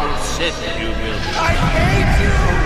powerful Sith you will be. I hate you!